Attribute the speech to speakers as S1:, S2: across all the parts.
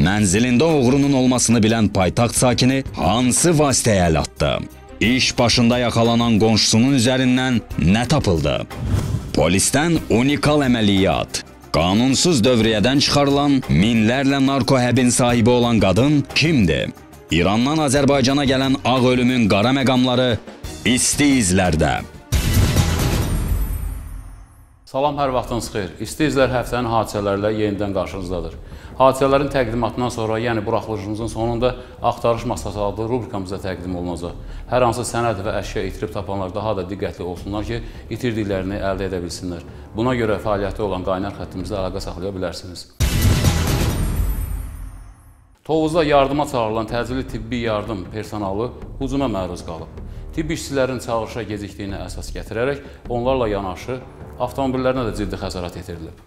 S1: Mənzilində oğrunun olmasını bilən paytaxt sakini hansı vasitəyə əl atdı? İş başında yaxalanan qonşusunun üzərindən nə tapıldı? Polisdən unikal əməliyyat. Qanunsuz dövriyyədən çıxarılan minlərlə narkohəbin sahibi olan qadın kimdir? İrandan Azərbaycana gələn ağ ölümün qara məqamları isti izlərdə.
S2: Salam, hər vaxtınız xeyir. İsti izlər həftənin hadisələrlə yenidən qarşınızdadır. Hadisələrin təqdimatından sonra, yəni buraxılışımızın sonunda axtarış masası adlı rubrikamıza təqdim olunacaq. Hər hansı sənəd və əşya itirib tapanlar daha da diqqətli olsunlar ki, itirdiklərini əldə edə bilsinlər. Buna görə fəaliyyətdə olan qaynar xəttimizdə əlaqə saxlaya bilərsiniz. Tovuzda yardıma çağırılan təcili tibbi yardım personalı hücuma məruz qalıb. Tibb işçilərinin çağırışa gecikdiyini əsas gətirərək onlarla yanaşı avtomobillərinə də ciddi xəsarət yetirilib.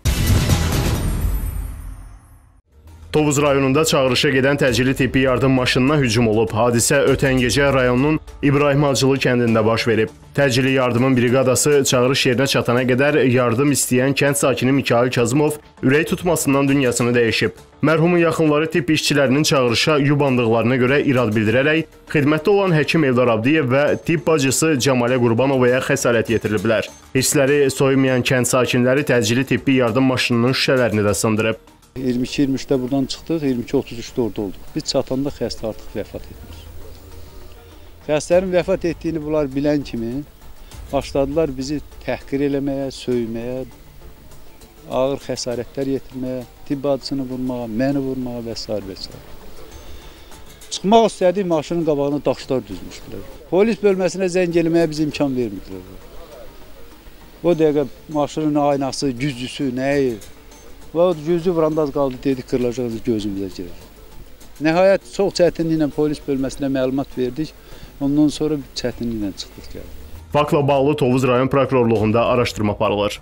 S3: Tovuz rayonunda çağırışa gedən təcili tibbi yardım maşınına hücum olub. Hadisə ötən gecə rayonun İbrahim Hacılı kəndində baş verib. Təcili yardımın briqadası çağırış yerinə çatana qədər yardım istəyən kənd sakini Mikayıl Kazımov ürək tutmasından dünyasını dəyişib. Mərhumun yaxınları tibb işçilərinin çağırışa yubandıqlarına görə irad bildirərək, xidmətdə olan həkim Eldar Abdiyev və tibb bacısı Cəmalə Qurbanovaya xəsarət yetiriliblər. Hissləri soymayan kənd sakinləri təcili tibbi yardım maşınının şüşələrini də sındırıb.
S4: 22-23-də buradan çıxdıq, 22-33-də orada olduq. Biz çatanda xəstə artıq vəfat etmiş. Xəstənin vəfat etdiyini bunlar bilən kimi başladılar bizi təhqir eləməyə, söyməyə, ağır xəsarətlər yetirməyə, tibb bacısını vurmağa, məni vurmağa və s. və s. Çıxmaq istədik, maşının qabağına daşlar düzmüşdülər. Polis bölməsinə zəng eləməyə biz imkan vermirdilər. O dəqiqə maşının aynası, güzcüsü, nəyi? Və o gözü vrandaz qaldı, dedik qırılacağız, gözümüzə girir. Nəhayət, çox çətinliklə polis bölməsinə məlumat verdik. Ondan sonra çətinliklə çıxdıq gəldik.
S3: Faktla bağlı Tovuz rayon prokurorluğunda araşdırma aparılır.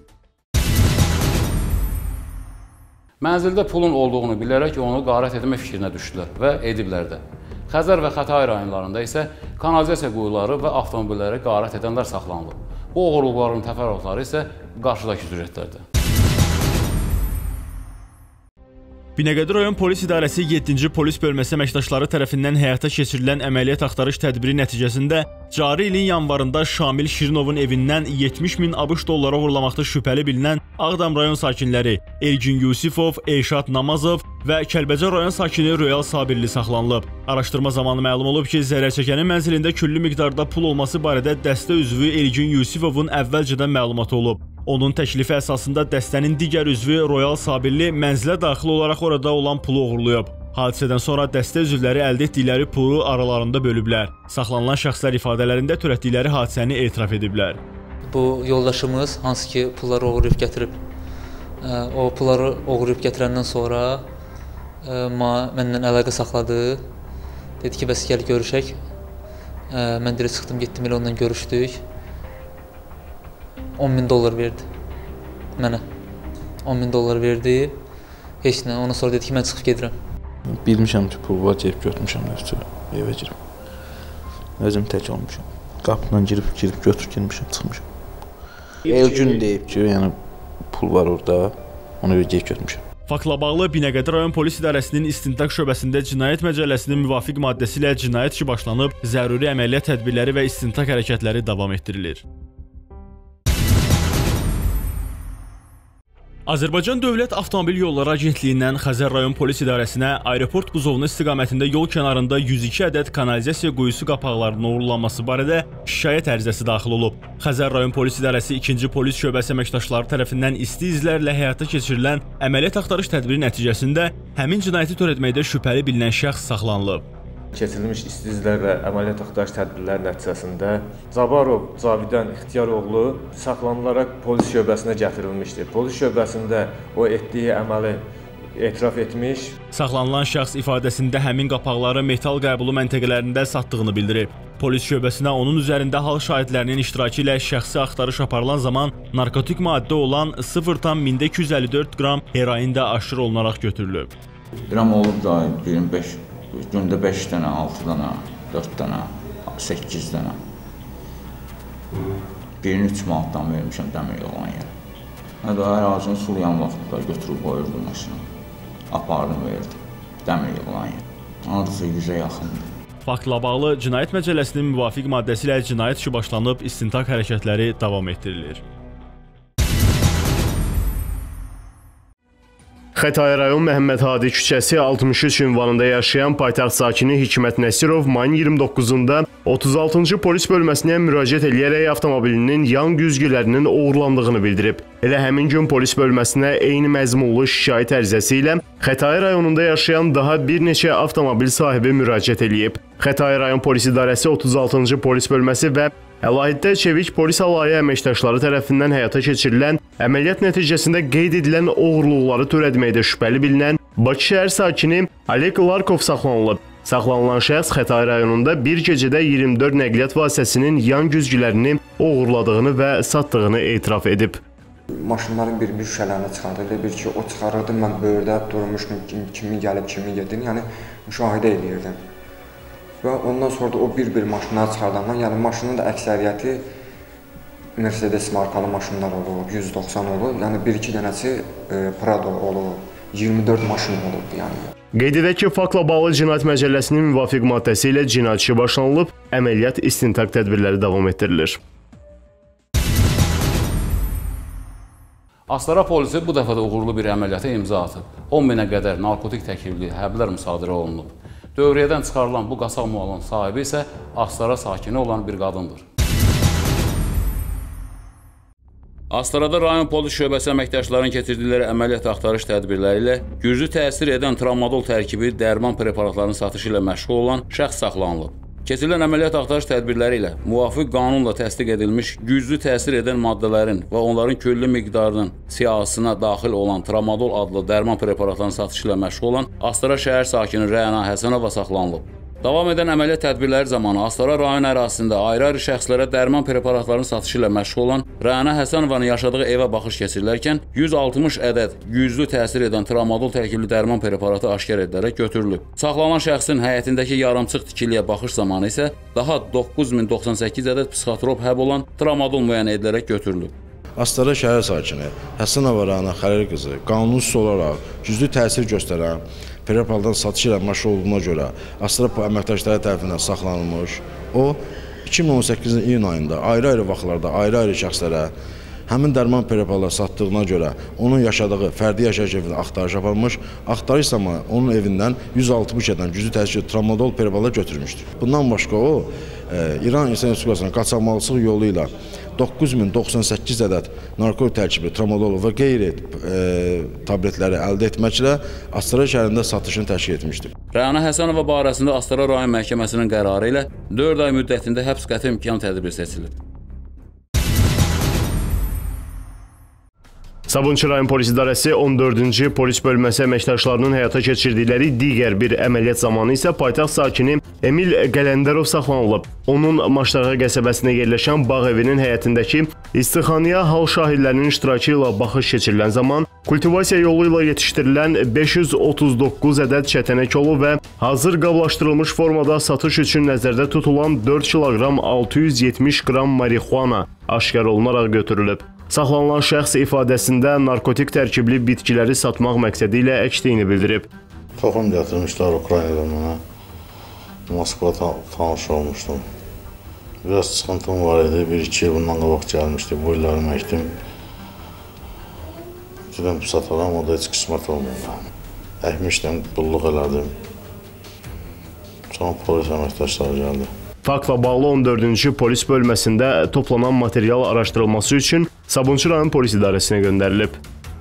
S2: Mənzildə pulun olduğunu bilərək onu qarət etmə fikrinə düşdülər və ediblər də. Xəzər və Xətai rayonlarında isə kanalizasiya quyuları və avtomobilləri qarət edənlər saxlanılıb. Bu oğurluqların təfərrüatları isə qarşıdakı süjetlərdir.
S5: Binəqədi rayon polis idarəsi 7-ci polis bölməsi əməkdaşları tərəfindən həyata keçirilən əməliyyat axtarış tədbiri nəticəsində cari ilin yanvarında Şamil Şirinovun evindən 70.000 ABŞ dolları oğurlamaqda şübhəli bilinən Ağdam rayon sakinləri Elgin Yusifov, Elşad Namazov və Kəlbəcər rayon sakini Royal Sabirli saxlanılıb. Araşdırma zamanı məlum olub ki, zərərçəkənin mənzilində küllü miqdarda pul olması barədə dəstə üzvü Elgin Yusifovun əvvəlcədən məlumatı olub. Onun təklifi əsasında dəstənin digər üzvü Royal Sabirli mənzilə daxil olaraq orada olan pulu oğurlayıb. Hadisədən sonra dəstə üzvləri əldə etdikləri pulu aralarında bölüblər. Saxlanılan şəxslər ifadələrində törətdikləri hadisəni etiraf ediblər.
S6: Bu yoldaşımız hansı ki pulları oğurlayıb gətirib, o pulları oğurlayıb gətirəndən sonra məndən əlaqə saxladı. Dedi ki, bəs gəl görüşək. Mən direkt çıxdım, getdim elə ondan görüşdük. 10.000 dollar verdi mənə. 10.000 dollar verdi. Heç nə. Ondan sonra dedi ki, mən çıxıb gedirəm.
S7: Bilmişəm ki, pul var, ceyb götürmüşəm evə girib. Özüm tək olmuşam. Qapıdan girib götürüb girmişəm, çıxmışam. Elgün deyib ki, yəni pul var orada, onu ceyb götürmüşəm.
S5: Faktla bağlı Binəqədi rayon polis idarəsinin istintaq şöbəsində cinayət məcəlləsinin müvafiq maddəsi ilə cinayət işi başlanıb, zəruri əməliyyat tədbirləri və istintaq hərəkətləri davam etdirilir. Azərbaycan Dövlət Avtomobil Yolları Agentliyindən Xəzər rayon polis idarəsinə aeroport quzovunu istiqamətində yol kənarında 102 ədəd kanalizasiya quyusu qapaqlarının uğurlanması barədə şikayət ərizəsi daxil olub. Xəzər rayon polis idarəsi 2-ci polis şöbəsi əməkdaşları tərəfindən isti izlərlə həyata keçirilən əməliyyat axtarış tədbiri nəticəsində həmin cinayəti törətməkdə şübhəli bilinən şəxs saxlanılıb.
S8: Keçirilmiş isti izlərlə əməliyyat axtarış tədbirləri nəticəsində Zabarov Cavidan İxtiyaroğlu saxlanılaraq polis şöbəsinə gətirilmişdir. Polis şöbəsində o etdiyi əməli etiraf etmiş.
S5: Saxlanılan şəxs ifadəsində həmin qapaqları metal qəbulu məntəqələrində satdığını bildirib. Polis şöbəsinə onun üzərində hal şahidlərinin iştirakı ilə şəxsi axtarış aparılan zaman narkotik maddə olan 0,254 qram heroin də aşırı olunaraq götürülüb.
S9: Qram olub da 25 gündə 5 dənə, 6 dənə, 4 dənə, 8 dənə. Birini 3 manatdan vermişəm dəmir olan yerə. Hər ağacını sulayan vaxtda götürüb qoyurdum maşına. Apardım, verdim. dəmir yığılan yer. Hardasa 100-ə yaxındır.
S5: Faktla bağlı Cinayət Məcəlləsinin müvafiq maddəsi ilə cinayət işi başlanıb, istintaq hərəkətləri davam etdirilir.
S3: Xətai rayon Məhəmməd Hadi küçəsi 63 ünvanında yaşayan paytaxt sakini Hikmət Nəsirov mayın 29-da 36-cı polis bölməsinə müraciət edərək avtomobilinin yan güzgülərinin oğurlandığını bildirib. Elə həmin gün polis bölməsinə eyni məzmunlu şikayət ərizəsi ilə Xətai rayonunda yaşayan daha bir neçə avtomobil sahibi müraciət edib. Xətai rayon polis idarəsi 36-cı polis bölməsi və Əlahiddə Çevik polis alayı əməkdaşları tərəfindən həyata keçirilən əməliyyat nəticəsində qeyd edilən oğurluqları törətməkdə şübhəli bilinən Bakı şəhər sakini Oleg Larkov saxlanılıb. Saxlanılan şəxs Xətai rayonunda bir gecədə 24 nəqliyyat vasitəsinin yan güzgülərini oğurladığını və satdığını etiraf edib.
S10: Maşınların bir şüşələrini çıxardı. Bir ki, o çıxarırdı, mən böyürdə durmuşdum, kimi gəlib, kimi gedin, yəni müşahidə edirdim. Və ondan sonra da o bir-bir maşınları çıxardandan, yəni maşının da əksəriyyəti Mercedes markalı maşınlar olur, 190 olur, yəni 1-2 dənəsi Prado olur, 24 maşın olurdu yəni.
S3: Qeyd edək ki, faktla bağlı Cinayət Məcəlləsinin müvafiq maddəsi ilə cinayət işi başlanılıb, əməliyyat istintaq tədbirləri davam etdirilir.
S2: Astara polisi bu dəfə də uğurlu bir əməliyyata imza atıb. 10 minə qədər narkotik təkilli həblər müsadirə olunub. Dövriyyədən çıxarılan bu qasab malın sahibi isə Astara sakini olan bir qadındır. Astarada rayon polis şöbəsi əməkdaşlarının keçirdikləri əməliyyat axtarış tədbirləri ilə güclü təsir edən tramadol tərkibi dərman preparatlarının satışı ilə məşğul olan şəxs saxlanılıb. Keçirilən əməliyyat axtarış tədbirləri ilə müvafiq qanunla təsdiq edilmiş güclü təsir edən maddələrin və onların küllü miqdarının siyahısına daxil olan tramadol adlı dərman preparatlarının satışı ilə məşğul olan Astara şəhər sakini Rəna Həsənova saxlanılıb. Davam edən əməliyyat tədbirləri zamanı Astara rayon ərazisində ayrı-ayrı şəxslərə dərman preparatlarının satışı ilə məşğul olan Rəna Həsənovanın yaşadığı evə baxış keçirilərkən 160 ədəd güclü təsir edən tramadol tərkibli dərman preparatı aşkar edilərək götürülüb. Saxlanılan şəxsin həyətindəki yarımçıq tikiliyə baxış zamanı isə daha 9098 ədəd psixotrop həb olan tramadol müəyyən edilərək götürülüb.
S11: Astara şəhər sakini Həsənova Rəna Xəlil qızı qanunsuz olaraq güclü təsir göstərən preparatların satışı ilə məşğul olduğuna görə Astara əməkdaşları tərəfindən saxlanılmış. O, 2018-ci iyun ayında ayrı-ayrı vaxtlarda ayrı-ayrı şəxslərə həmin dərman preparatları satdığına görə onun yaşadığı fərdi yaşayış evində axtarış aparılmış. Axtarış zamanı onun evindən 160 ədəd güclü təsir tramadol preparatları götürmüşdür. Bundan başqa o, İran İnsan Respublikasının qaçaqmalçılıq yolu ilə 9098 ədəd narkotik tərkibli tramadol və qeyri tabletləri əldə etməklə Astara şəhərində satışını təşkil etmişdir.
S2: Rəna Həsənova barəsində Astara rayon məhkəməsinin qərarı ilə 4 ay müddətində həbs qəti imkan tədbiri seçilib.
S3: Sabunçu rayon polis idarəsi 14-cü polis bölməsi əməkdaşlarının həyata keçirdikləri digər bir əməliyyat zamanı isə paytaxt sakini Emil Qələndərov saxlanılıb. Onun Maştağa qəsəbəsində yerləşən bağ evinin həyətindəki istixanaya hal şahidlərinin iştirakı ilə baxış keçirilən zaman kultivasiya yolu ilə yetişdirilən 539 ədəd çətənək olu və hazır qablaşdırılmış formada satış üçün nəzərdə tutulan 4 kiloqram 670 qram marixuana aşkar olunaraq götürülüb. Saxlanılan şəxs ifadəsində narkotik tərkibli bitkiləri satmaq məqsədi ilə əkdiyini bildirib.
S11: Toxum gətirmişlər Ukraynadan mənə. Moskvada tanış olmuşdum. Biraz sıxıntım var idi. 1-2 il bundan qabaq gəlmişdi. Bu illərimi əkdim. Dedim sataram, o da heç qismət olmadı. Əkmişdim, qulluq elədim. Sonra polis əməkdaşları gəldi.
S3: Faktla bağlı 14-cü polis bölməsində toplanan material araşdırılması üçün Sabunçu rayon polis idarəsinə göndərilib.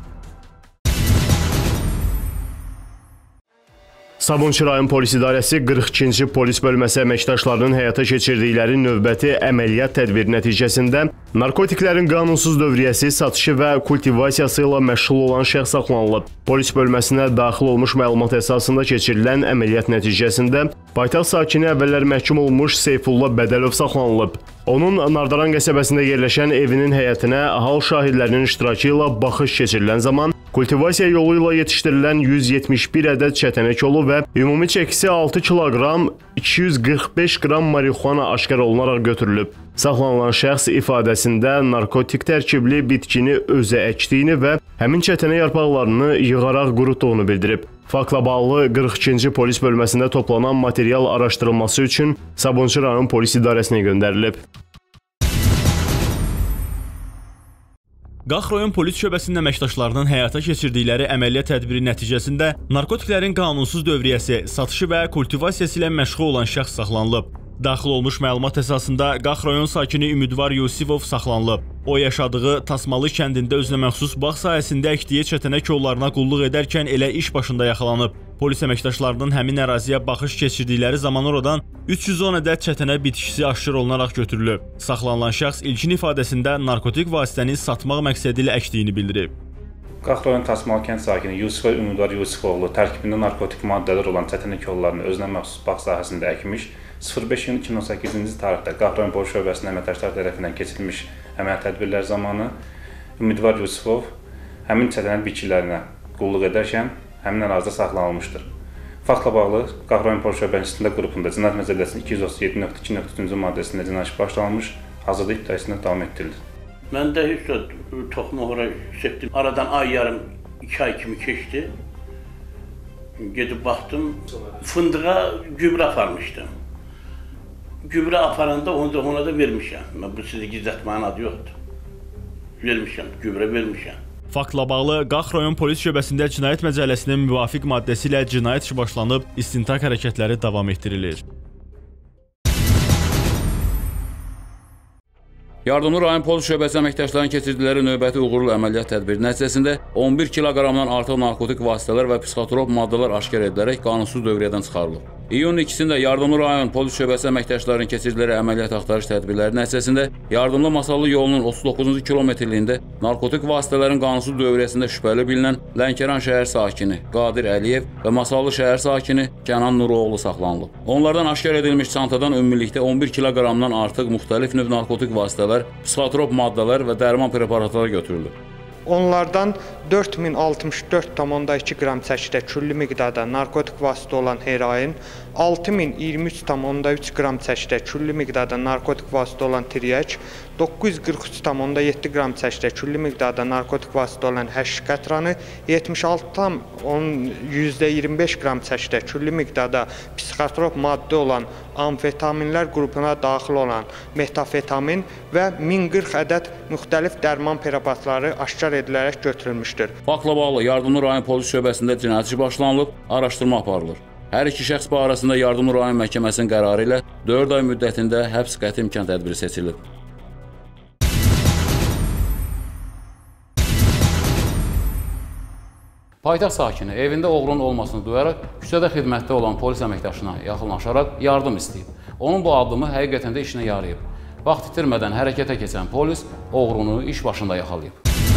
S3: Sabunçu rayon polis idarəsi 42-ci polis bölməsi əməkdaşlarının həyata keçirdikləri növbəti əməliyyat tədbiri nəticəsində narkotiklərin qanunsuz dövriyyəsi, satışı və kultivasiyası ilə məşğul olan şəxs saxlanılıb. Polis bölməsinə daxil olmuş məlumat əsasında keçirilən əməliyyat nəticəsində paytaxt sakini əvvəllər məhkum olmuş Seyfulla Bədəlov saxlanılıb. Onun Nardaran qəsəbəsində yerləşən evinin həyətinə hal şahidlərinin iştirakı ilə baxış keçirilən zaman kultivasiya yolu ilə yetişdirilən 171 ədəd çətənək olu və ümumi çəkisi 6 kiloqram 245 qram marixuana aşkar olunaraq götürülüb. Saxlanılan şəxs ifadəsində narkotik tərkibli bitkini özə əkdiyini və həmin çətənə yarpaqlarını yığaraq qurutduğunu bildirib. Faktla bağlı 42-ci polis bölməsində toplanan material araşdırılması üçün Sabunçu rayon polis idarəsinə göndərilib.
S5: Qax rayon polis şöbəsinin əməkdaşlarının həyata keçirdikləri əməliyyat tədbiri nəticəsində narkotiklərin qanunsuz dövriyyəsi, satışı və kultivasiyası ilə məşğul olan şəxs saxlanılıb. Daxil olmuş məlumat əsasında Qax rayon sakini Ümidvar Yusifov saxlanılıb. O yaşadığı Tasmalı kəndində özünə məxsus bağ sahəsində əkdiyi çətənə kollarına qulluq edərkən elə iş başında yaxalanıb. Polis əməkdaşlarının həmin əraziyə baxış keçirdikləri zaman oradan 310 ədəd çətənə bitkisi aşkar olunaraq götürülüb. Saxlanılan şəxs ilkin ifadəsində narkotik vasitəni satmaq məqsədi ilə əkdiyini bildirib.
S12: Qax rayon Tasmalı kənd sakini Yusifov Ümidvar Yusifoğlu tərkibində narkotik maddələr olan çətənə kollarını özünə məxsus bağ sahəsində əkmiş. 05 iyun 2018-ci tarixdə Qax rayon polis şöbəsinin əməkdaşları tərəfindən keçirilmiş əməliyyat tədbirlər zamanı Ümidvar Yusifov həmin çətənə bitkilərinə qulluq edərkən həmin ərazidə saxlanılmışdır. Faktla bağlı Qax rayon polis şöbəsində qrupunda Cinayət Məcəlləsinin 237.2.3-cü maddəsində cinayət işi başlanılmış, hazırda iddiasına davam etdirilir.
S13: Mən də heç toxumu ora çəkdim. Aradan ay yarım, 2 ay kimi keçdi. Gedib baxdım, fındığa gübrə aparmışdım. Gübrə aparanda ona da vermişəm. Bu sizi gizlətməyin adı yoxdur. Vermişəm, gübrə vermişəm.
S5: Faktla bağlı Qax rayon polis şöbəsində Cinayət Məcəlləsinin müvafiq maddəsi ilə cinayət işi başlanıb, istintaq hərəkətləri davam etdirilir.
S2: Yardımlı rayon polis şöbəsi əməkdaşlarının keçirdikləri növbəti uğurlu əməliyyat tədbiri nəticəsində 11 kiloqramdan artıq narkotik vasitələr və psixotrop maddələr aşkar edilərək qanunsuz dövriyyədən çıxarılıb. İyunun 2-sində Yardımlı rayon polis şöbəsi əməkdaşlarının keçirdikləri əməliyyat axtarış tədbirləri nəticəsində Yardımlı Masallı yolunun 39-cu kilometrliyində narkotik vasitələrin qanunsuz dövriyyəsində şübhəli bilinən Lənkəran şəhər sakini Qadir Əliyev və Masallı şəhər sakini Kənan Nuroğlu saxlanılıb. Onlardan aşkar edilmiş çantadan ümumilikdə 11 kiloqramdan artıq müxtəlif növ narkotik vasitələr, psixotrop maddələr və dərman preparatları götürülüb.
S14: Onlardan 4064,2 qram çəkidə küllü miqdarda narkotik vasitə olan heroin, 6023,3 qram çəkidə küllü miqdarda narkotik vasitə olan tiryək, 943,7 qram çəkidə küllü miqdarda narkotik vasitə olan həşiş qətranı, 76,25 qram çəkidə küllü miqdarda psixotrop maddə olan amfetaminlər qrupuna daxil olan metafetamin və 1040 ədəd müxtəlif dərman preparatları aşkar edilərək götürülmüşdür.
S2: Faktla bağlı Yardımlı rayon polis şöbəsində cinayət işi başlanılıb, araşdırma aparılır. Hər iki şəxs barəsində Yardımlı rayon məhkəməsinin qərarı ilə 4 ay müddətində həbs qəti imkan tədbiri seçilib. Paytaxt sakini evində oğrunun olmasını duyaraq küçədə xidmətdə olan polis əməkdaşına yaxınlaşaraq yardım istəyib. Onun bu addımı həqiqətən də işinə yarayıb. Vaxt itirmədən hərəkətə keçən polis oğrunu iş başında yaxalayıb.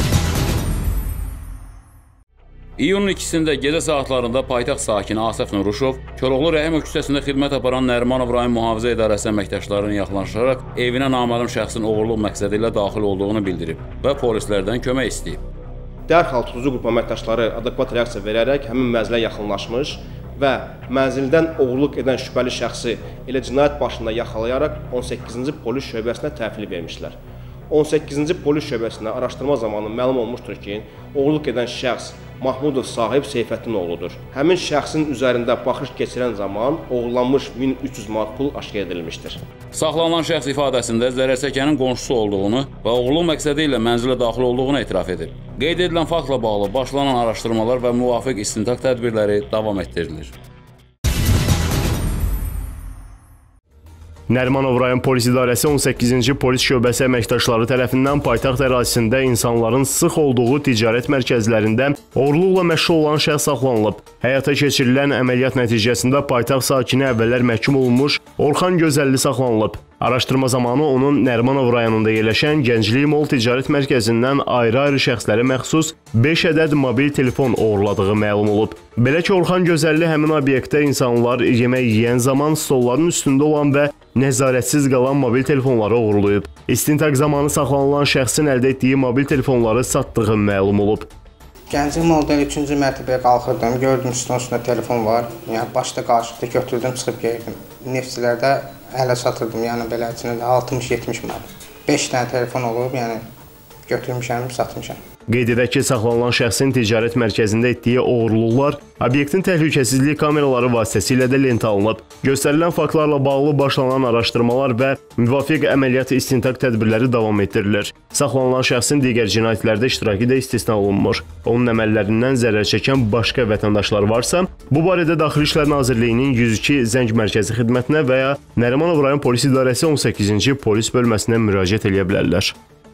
S2: İyunun 2-sində gecə saatlarında paytaxt sakini Asəf Nuruşov Koroğlu Rəhimov küçəsində xidmət aparan Nərimanov rayon mühafizə idarəsi əməkdaşlarına yaxınlaşaraq evinə naməlum şəxsin oğurluq məqsədi ilə daxil olduğunu bildirib və polislərdən kömək istəyib.
S15: Dərhal tutucu qrup əməkdaşları adekvat reaksiya verərək həmin mənzilə yaxınlaşmış və mənzildən oğurluq edən şübhəli şəxsi elə cinayət başında yaxalayaraq 18-ci polis şöbəsinə təhvil vermişlər. 18-ci polis şöbəsinə araşdırma zamanı məlum olmuşdur ki, oğurluq edən şəxs Mahmudov Sahib Seyfəddin oğludur. Həmin şəxsin üzərində baxış keçirən zaman oğurlanmış 1300 manat pul aşkar edilmişdir.
S2: Saxlanılan şəxs ifadəsində zərərçəkənin qonşusu olduğunu və oğurluq məqsədi ilə mənzilə daxil olduğunu etiraf edib. Qeyd edilən faktla bağlı başlanan araşdırmalar və müvafiq istintaq tədbirləri davam etdirilir.
S3: Nərimanov rayon polis idarəsi 18-ci polis şöbəsi əməkdaşları tərəfindən paytaxt ərazisində insanların sıx olduğu ticarət mərkəzlərində oğurluqla məşğul olan şəxs saxlanılıb. Həyata keçirilən əməliyyat nəticəsində paytaxt sakini əvvəllər məhkum olunmuş Orxan Gözəlli saxlanılıb. Araşdırma zamanı onun Nərimanov rayonunda yerləşən Gənclik Mall ticarət mərkəzindən ayrı-ayrı şəxslərə məxsus 5 ədəd mobil telefon oğurladığı məlum olub. Belə ki, Orxan Gözəlli həmin obyektdə insanlar yemək yeyən zaman stolların üstündə olan və nəzarətsiz qalan mobil telefonları oğurlayıb. İstintaq zamanı saxlanılan şəxsin əldə etdiyi mobil telefonları satdığı məlum olub.
S16: Gənclik Malldan 3-cü mərtəbəyə qalxırdım, gördüm üstündə telefon var. Yəni başda qarşıda götürdüm, çıxıb gəldim. Neftçilərdə ələ satırdım, yəni beləsinə də 60-70 manat. 5 dənə telefon olub, yəni götürmüşəm, satmışam.
S3: Qeyd edək ki, saxlanılan şəxsin ticarət mərkəzində etdiyi oğurluqlar obyektin təhlükəsizlik kameraları vasitəsilə də lentə alınıb. Göstərilən faktlarla bağlı başlanan araşdırmalar və müvafiq əməliyyat istintaq tədbirləri davam etdirilir. Saxlanılan şəxsin digər cinayətlərdə iştirakı da istisna olunmur. Onun əməllərindən zərər çəkən başqa vətəndaşlar varsa, bu barədə Daxili İşlər Nazirliyinin 102 zəng mərkəzi xidmətinə və ya Nərimanov rayon polis idarəsi 18-ci polis bölməsinə müraciət edə bilərlər.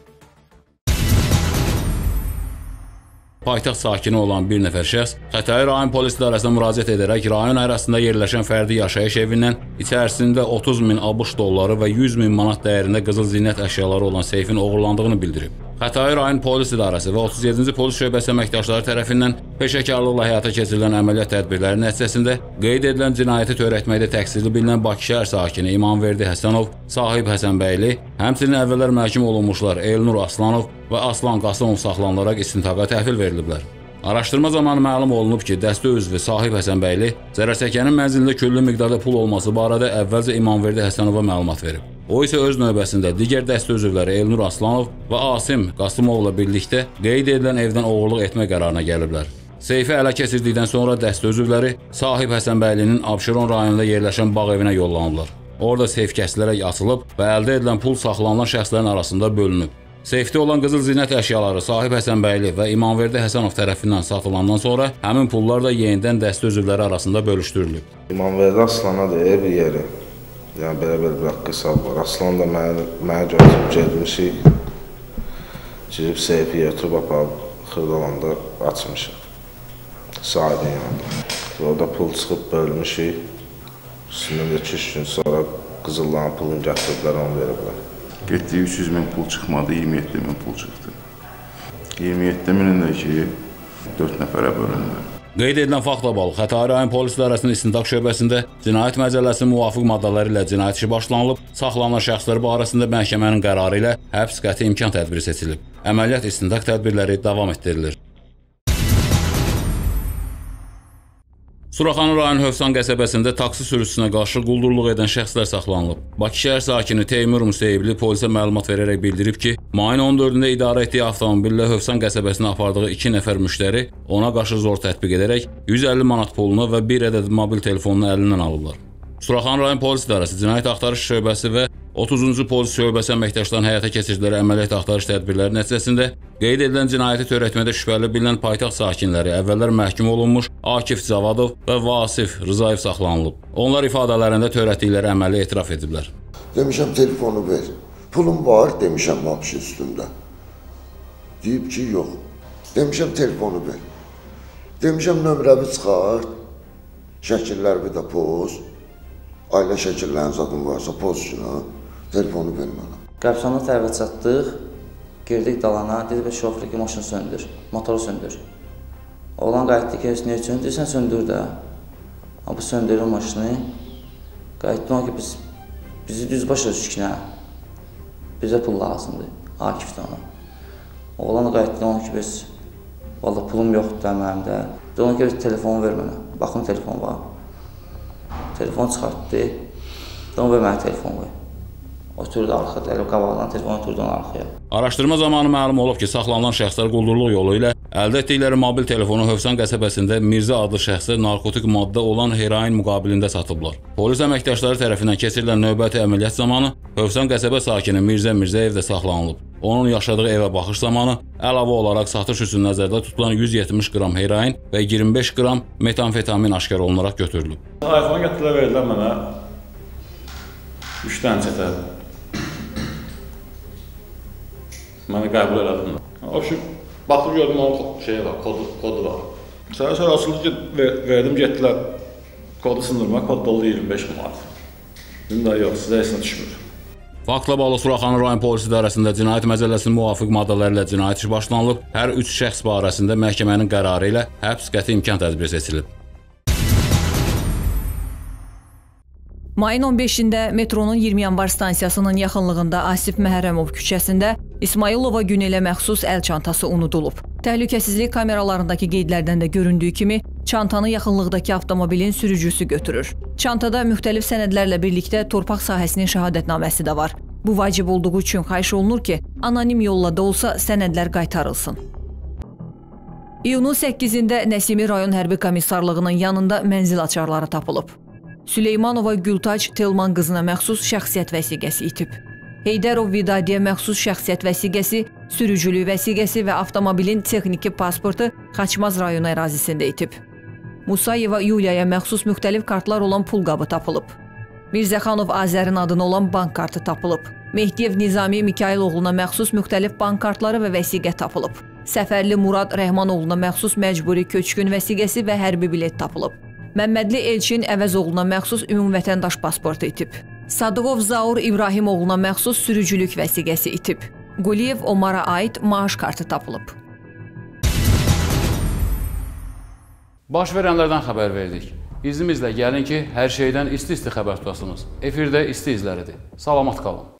S2: Paytaxt sakini olan bir nəfər şəxs Xətai rayon polis idarəsinə müraciət edərək rayon ərazisində yerləşən fərdi yaşayış evindən içərisində 30.000 ABŞ dolları və 100.000 manat dəyərində qızıl zinət əşyaları olan seyfin oğurlandığını bildirib. Xətai rayon polis idarəsi və 37-ci polis şöbəsi əməkdaşları tərəfindən peşəkarlıqla həyata keçirilən əməliyyat tədbirləri nəticəsində qeyd edilən cinayəti törətməkdə təqsirli bilinən Bakı şəhər sakini İmanverdi Həsənov, Sahib Həsənbəyli, həmçinin əvvəllər məhkum olunmuşlar Elnur Aslanov və Aslan Qasımov saxlanılaraq istintaqa təhvil veriliblər. Araşdırma zamanı məlum olunub ki, dəstə üzvü Sahib Həsənbəyli zərərçəkənin mənzilində küllü miqdarda pul olması barədə əvvəlcə İmanverdi Həsənova məlumat verib. O isə öz növbəsində digər dəstə üzvləri Elnur Aslanov və Asim Qasımovla birlikdə qeyd edilən evdən oğurluq etmə qərarına gəliblər. Seyfi ələ keçirdikdən sonra dəstə üzvləri Sahib Həsənbəylinin Abşeron rayonunda yerləşən bağ evinə yollanıblar. Orada seyf kəsilərək açılıb və əldə edilən pul saxlanılan şəxslərin arasında bölünüb. Seyfdə olan qızıl zinət əşyaları Sahib Həsənbəyli və İmanverdi Həsənov tərəfindən satılandan sonra həmin pullar da yenidən dəstə üzvləri arasında bölüşdürülüb.
S11: İmanverdi Aslana deyir bir yeri. Yəni belə bir hesab var. Aslan da mənə götürüb gedmişik. Girib seyfi götürüb aparıb xırdalanda açmışıq. Sahibin yanında. Orada pul çıxıb bölmüşük. Üstündən də 2-3 gün sonra qızılların pulunu gətiriblər, onu veriblər.
S9: Getdiyi 300.000 pul çıxmadı, 27.000 pul çıxdı. 27.000-in də ki, 4 nəfərə bölündü.
S2: Qeyd edilən faktla bağlı Xətai rayon polis idarəsinin istintaq şöbəsində cinayət məcəlləsinin müvafiq maddaları ilə cinayət işi başlanılıb, saxlanılan şəxslər barəsində məhkəmənin qərarı ilə həbs qəti imkan tədbiri seçilib. Əməliyyat istintaq tədbirləri davam etdirilir. Suraxanı rayon Hövsan qəsəbəsində taksi sürücüsünə qarşı quldurluq edən şəxslər saxlanılıb. Bakı şəhər sakini Teymur Museyibli polisə məlumat verərək bildirib ki, mayın 14-də idarə etdiyi avtomobillə Hövsan qəsəbəsinə apardığı 2 nəfər müştəri ona qarşı zor tətbiq edərək 150 manat pulunu və 1 ədəd mobil telefonunu əlindən alıblar. Suraxanı rayon polis idarəsi, cinayət axtarış şöbəsi və 30-cu polis şöbəsi əməkdaşlarının həyata keçirdikləri əməliyyat axtarış tədbirləri nəticəsində qeyd edilən cinayəti törətmədə şübhəli bilinən paytaxt sakinləri əvvəllər məhkum olunmuş Akif Zavadov və Vasif Rızayev saxlanılıb. Onlar ifadələrində törətdikləri əməli etiraf ediblər.
S17: Demişəm telefonu ver. Pulum var demişəm vapşı üstündə. Deyib ki yox. Demişəm telefonu ver. Demişəm nömrəvi çıxart. Şəkillərimi də poz. Ailə şəkillərin zadım varsa pozcuna, telefonu ver mənə.
S6: Qəbirstana tərəfə çatdıq, girdik dalana, dedi ki, şoför ki, maşını söndür, motoru söndür. Oğlan qayıtdı ki, niyə söndürsən, söndür də. Bu söndürür maşını, qayıtdı ona ki, bizi düz başa düşük nə, bizə pul lazımdır, Akifdə ona. Oğlan qayıtdı ona ki, biz, valla pulum yoxdur da mənim də. Ona ki, telefonu ver mənə, baxın telefon var. Telefon çıxartdı, ona ver mənə telefon qoy. Oturdu arxada, elə qabaqdan telefon oturdu onun arxaya.
S2: Araşdırma zamanı məlum olub ki, saxlanılan şəxslər quldurluq yolu ilə əldə etdikləri mobil telefonu Hövsan qəsəbəsində Mirzə adlı şəxsə narkotik maddə olan heroin müqabilində satıblar. Polis əməkdaşları tərəfindən keçirilən növbəti əməliyyat zamanı Hövsan qəsəbə sakini Mirzə Mirzəyev də saxlanılıb. Onun yaşadığı evə baxış zamanı əlavə olaraq satış üçün nəzərdə tutulan 170 qram heroin və 25 qram metamfetamin aşkar olunaraq götürülüb.
S12: iPhone gətirilər, verdilər mənə 3 dənə çətə. Mənə qəbul elədim. O ki, baxıb gördüm, onun şeyi var, kodu var. Sonra açıldı ki, verdim, getdilər kodu sındırma, kod dolu 25 manat. Dedim də yox, sizə heç nə düşmür.
S2: Faktla bağlı Suraxanı rayon polis idarəsində cinayət məcəlləsinin müvafiq maddələri ilə cinayət işi başlanılıb, hər 3 şəxs barəsində məhkəmənin qərarı ilə həbs qəti imkan tədbiri seçilib.
S18: Mayın 15-də metronun 20 yanvar stansiyasının yaxınlığında Asif Məhərrəmov küçəsində İsmailova Günələ məxsus əl çantası unudulub. Təhlükəsizlik kameralarındakı qeydlərdən də göründüyü kimi, Çantanı yaxınlıqdakı avtomobilin sürücüsü götürür. Çantada müxtəlif sənədlərlə birlikdə torpaq sahəsinin şəhadətnaməsi də var. Bu vacib olduğu üçün xahiş olunur ki, anonim yolla da olsa sənədlər qaytarılsın. İyunun 8-də Nəsimi rayon hərbi komissarlığının yanında mənzil açarları tapılıb. Süleymanova Gültac Telman qızına məxsus şəxsiyyət vəsiqəsi itib. Heydərov Vidadiyə məxsus şəxsiyyət vəsiqəsi, sürücülük vəsiqəsi və avtomobilin texniki pasportu Xaçmaz rayonu ərazisində itib. Musayeva Yulyaya məxsus müxtəlif kartlar olan pul qabı tapılıb. Mirzəxanov Azərin adına olan bank kartı tapılıb. Mehdiyev Nizami Mikailoğluna məxsus müxtəlif bank kartları və vəsiqə tapılıb. Səfərli Murad Rəhmanoğluna məxsus məcburi köçkün vəsiqəsi və hərbi bilet tapılıb. Məmmədli Elçin Əvəzoğluna məxsus ümumvətəndaş pasportu itib. Sadıqov Zaur İbrahimoğluna məxsus sürücülük vəsiqəsi itib. Quliyev Omara aid maaş kartı tapılıb.
S2: Baş verənlərdən xəbər verdik. İzimizlə gəlin ki, hər şeydən isti-isti xəbər tutasınız. Efirdə isti izləridir. Salamat qalın.